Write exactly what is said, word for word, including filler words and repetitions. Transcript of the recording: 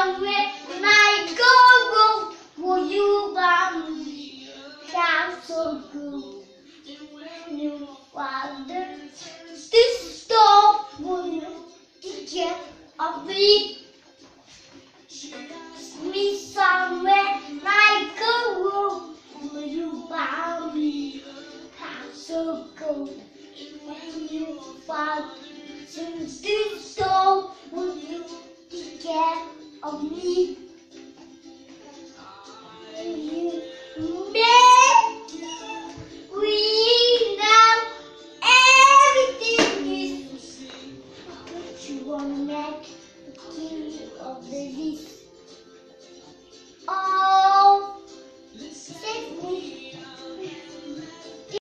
somewhere when I go wrong, will you buy me? Sounds so good. You father, this store will you get of me? Me somewhere when I go wrong, will you buy me? Sounds so good. You father, this store will you take care of me?